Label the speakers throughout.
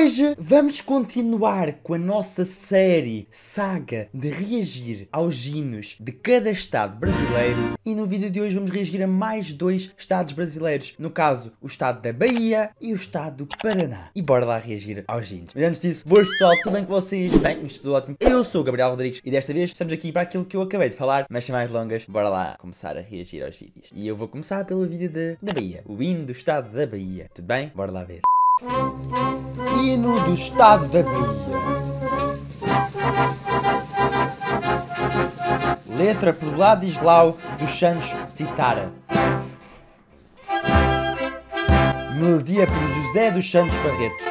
Speaker 1: Hoje vamos continuar com a nossa série saga de reagir aos hinos de cada estado brasileiro. E no vídeo de hoje vamos reagir a mais 2 estados brasileiros. No caso, o estado da Bahia e o estado do Paraná. E bora lá reagir aos hinos. Mas antes disso, boas pessoal, tudo bem com vocês? Bem, isto tudo ótimo. Eu sou o Gabriel Rodrigues e desta vez estamos aqui para aquilo que eu acabei de falar. Mas sem mais longas, bora lá começar a reagir aos vídeos. E eu vou começar pelo vídeo da Bahia. O hino do estado da Bahia. Tudo bem? Bora lá ver. Hino do estado da Bahia. Letra por Ladislau dos Santos Titara. Melodia por José dos Santos Barreto.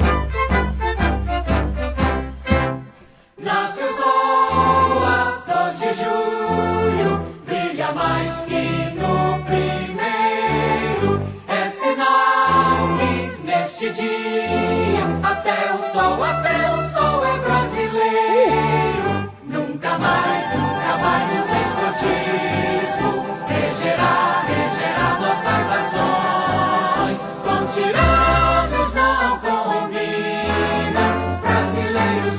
Speaker 2: Nasce o sol a 2 de julho, brilha mais que no primeiro. É sinal que neste dia até o sol é brasileiro. Nunca mais o despotismo regerá nossas ações. Com tiranos não combina, brasileiros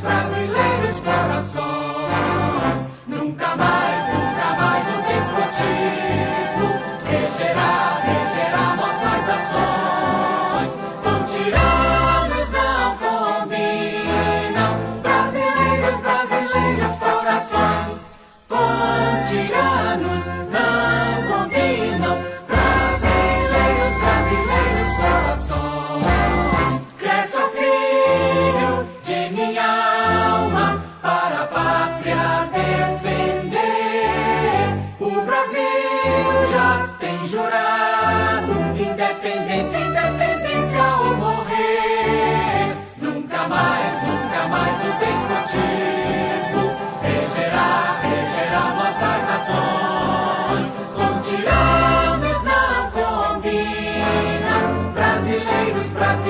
Speaker 2: corações. Nunca mais o despotismo regerá nossas ações. Com tiranos não combinam, brasileiros corações. Com tiranos não combinam, brasileiros corações. Cresce, ó filho de minha alma, para a pátria defender. O Brasil já tem jurado independência ou morrer. Nunca mais o despotismo regerá nossas ações. Com tiranos não combina, brasileiros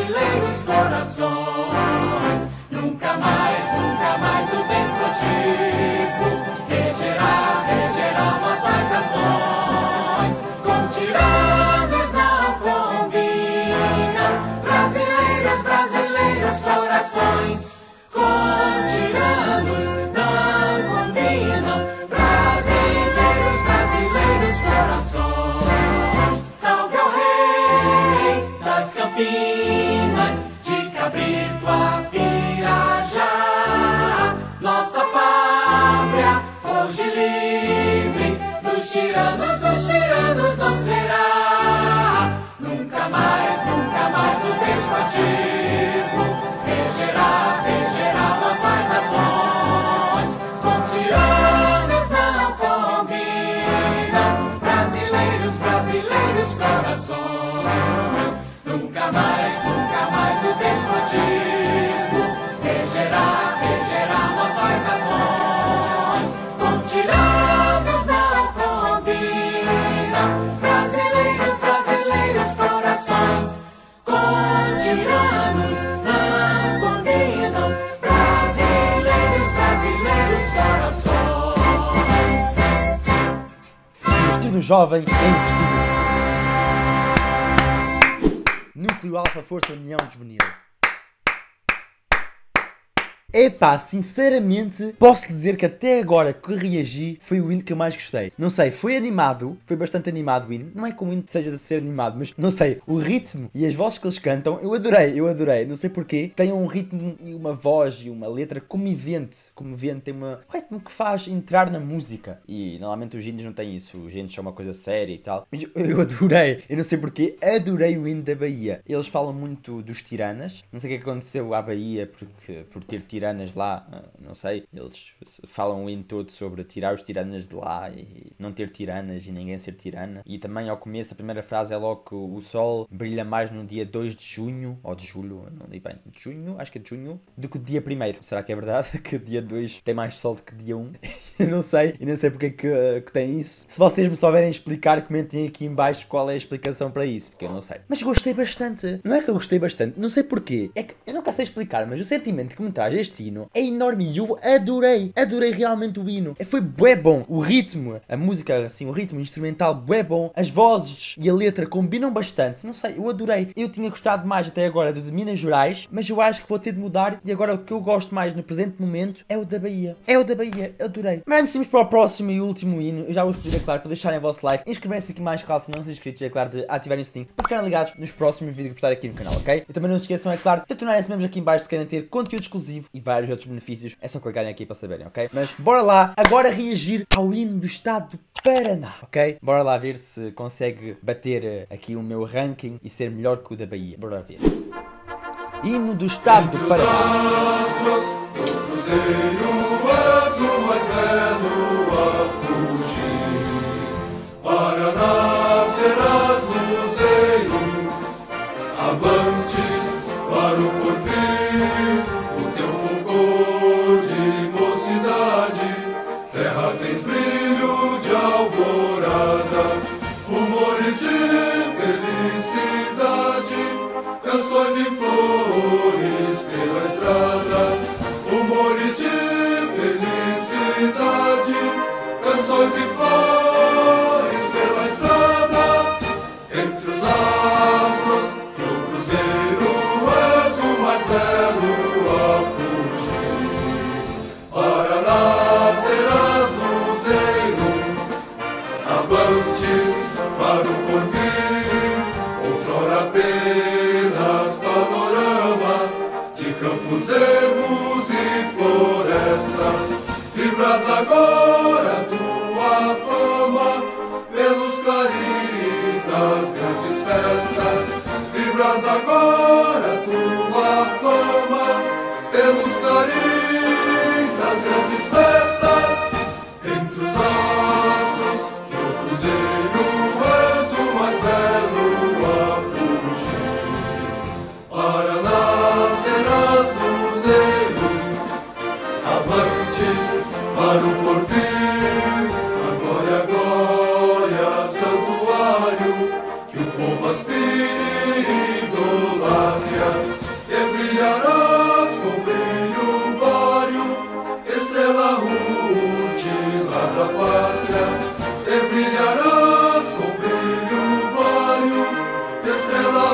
Speaker 2: corações. Nunca mais o despotismo regerá nossas ações. Com tiranos não combina, brasileiros corações. Com tiranos não combinam, brasileiros corações. Salve ao rei das Campinas, de Cabrito a Pirajá. Nossa pátria hoje livre, dos tiranos não será. Nunca mais o despotismo regerá nossas ações. Com tiranos não combinam, brasileiros corações. Nunca mais o despotismo regerá nossas ações. Com tiranos não combinam, brasileiros corações. Com tiranos não combinam, brasileiros corações.
Speaker 1: Destino jovem em destino. Núcleo Alfa Força União Juvenil. Epá, sinceramente, posso dizer que até agora que reagi foi o hino que eu mais gostei. Não sei, foi animado, foi bastante animado o hino. Não é que o hino seja de ser animado, mas não sei, o ritmo e as vozes que eles cantam, eu adorei. Não sei porquê, tem um ritmo e uma voz e uma letra comovente, tem um ritmo que faz entrar na música. E normalmente os hinos não têm isso, os hinos são uma coisa séria e tal. Mas eu adorei, eu não sei porquê, adorei o hino da Bahia. Eles falam muito dos tiranas, não sei o que aconteceu à Bahia por ter tiranas lá, não sei, eles falam o hino todo sobre tirar os tiranas de lá e não ter tiranas e ninguém ser tirana. E também ao começo a primeira frase é logo que o sol brilha mais no dia 2 de junho, ou de julho, não li bem, de junho, acho que é de junho, do que o dia 1º. Será que é verdade que o dia 2 tem mais sol do que dia 1? Eu não sei, e não sei porque é que tem isso. Se vocês me souberem explicar, comentem aqui em baixo qual é a explicação para isso, porque eu não sei. Mas gostei bastante, não é que eu gostei bastante, não sei porquê, é que eu nunca sei explicar, mas o sentimento que me traz este este hino é enorme e eu adorei realmente o hino. Foi bué bom, o ritmo, a música assim, o ritmo instrumental bué bom, as vozes e a letra combinam bastante, não sei, eu adorei. Eu tinha gostado mais até agora do de Minas Gerais, mas eu acho que vou ter de mudar e agora o que eu gosto mais no presente momento é o da Bahia. É o da Bahia, adorei. Mas antes de irmos para o próximo e último hino, eu já vos pedir, é claro, para deixarem o vosso like, inscreverem-se aqui mais canal se não são inscritos, é claro, de ativarem o sininho para ficarem ligados nos próximos vídeos que postar aqui no canal, ok? E também não se esqueçam, é claro, de tornarem-se membros aqui em baixo se querem ter conteúdo exclusivo e vários outros benefícios. É só clicarem aqui para saberem, ok? Mas bora lá agora reagir ao hino do estado do Paraná, ok? Bora lá ver se consegue bater aqui o meu ranking e ser melhor que o da Bahia. Bora ver. Hino do estado do Paraná.
Speaker 2: Do cruzeiro azul mais belo a fugir, Paraná serás luzeiro, avante para o porvir, o teu fulgor de mocidade, terra tens brilho de alvorada, rumores de felicidade, canções e flores pela estrada. Rumores de felicidade, canções e flores pela estrada. Entre os astros do cruzeiro és o mais belo a fugir. Paraná serás luzeiro, avante para o porvir, outrora apenas panorama de campos ermos e florestas. Vibras agora tua fama pelos clarins das grandes festas. Vibras agora tua fama pelos clarins das grandes festas. Entre os astros do cruzeiro és o mais belo a fugir. Paraná serás luzeiro, avante para o porvir, a glória, santuário, que o povo aspire e idolatra, e brilharás com brilho vário, estrela rútila da pátria, e brilharás com brilho vário, estrela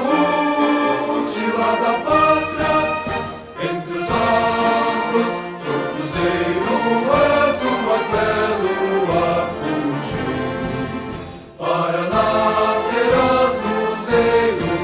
Speaker 2: rútila da pátria. Entre os astros do cruzeiro és o mais belo a fugir. Paraná serás luzeiro,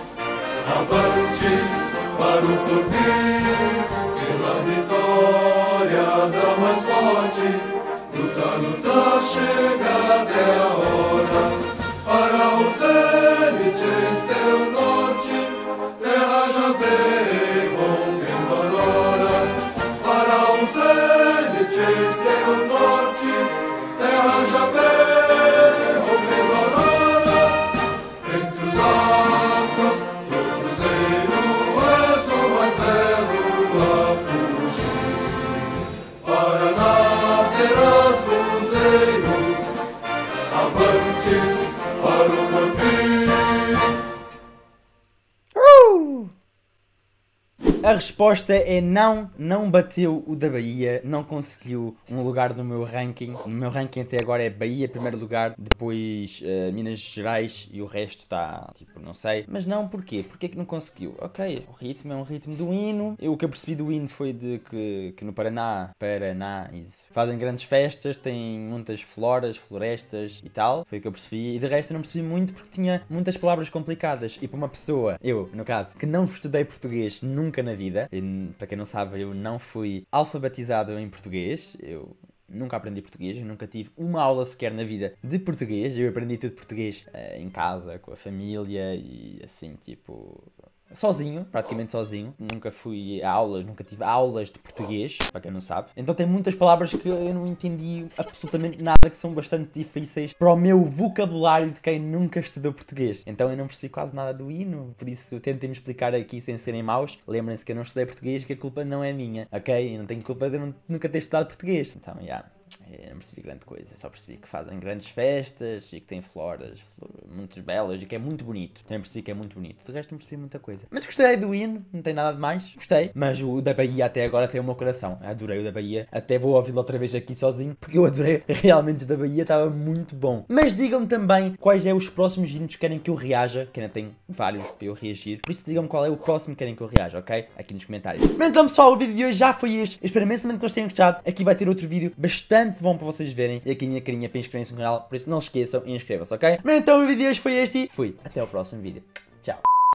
Speaker 2: avante para o porvir, pela vitória da mais forte. Luta, luta, chega até a hora, para os elites teu norte, terra já vem rompendo a aurora. Para os elites teu norte, terra já vem rompendo a aurora. Entre os astros do cruzeiro és o mais belo a fugir. Paraná serás luzeiro, avante para o porvir.
Speaker 1: A resposta é não, não bateu o da Bahia, não conseguiu um lugar no meu ranking. O meu ranking até agora é Bahia, primeiro lugar, depois Minas Gerais e o resto está, tipo, não sei. Mas não, porquê? Porquê que não conseguiu? Ok, o ritmo é um ritmo do hino. O que eu percebi do hino foi de que no Paraná fazem grandes festas, têm muitas florestas e tal. Foi o que eu percebi. E de resto eu não percebi muito porque tinha muitas palavras complicadas. E para uma pessoa, eu, no caso, que não estudei português nunca na vida, e, para quem não sabe, eu não fui alfabetizado em português, eu nunca aprendi português, eu nunca tive uma aula sequer na vida de português, eu aprendi tudo português em casa, com a família e assim, tipo, sozinho, praticamente sozinho. Nunca fui a aulas, nunca tive aulas de português, para quem não sabe. Então tem muitas palavras que eu não entendi absolutamente nada, que são bastante difíceis para o meu vocabulário de quem nunca estudou português. Então eu não percebi quase nada do hino, por isso tentem-me explicar aqui sem serem maus. Lembrem-se que eu não estudei português, que a culpa não é minha, ok? Eu não tenho culpa de nunca ter estudado português. Então, Eu não percebi grande coisa, só percebi que fazem grandes festas e que têm flores muito belas e que é muito bonito. Também percebi que é muito bonito. De resto não percebi muita coisa. Mas gostei do hino, não tem nada de mais. Gostei. Mas o da Bahia até agora tem o meu coração. Adorei o da Bahia. Até vou ouvi-lo outra vez aqui sozinho, porque eu adorei realmente o da Bahia, estava muito bom. Mas digam-me também quais é os próximos hinos que querem que eu reaja, que ainda tenho vários para eu reagir. Por isso digam-me qual é o próximo que querem que eu reaja, ok? Aqui nos comentários. Mas então pessoal, o vídeo de hoje já foi este. Eu espero imensamente que vocês tenham gostado. Aqui vai ter outro vídeo bastante bom para vocês verem. E aqui a minha carinha para inscreverem-se no canal. Por isso não se esqueçam e inscrevam-se, ok? Mas então o vídeo de hoje foi este e fui. Até o próximo vídeo. Tchau.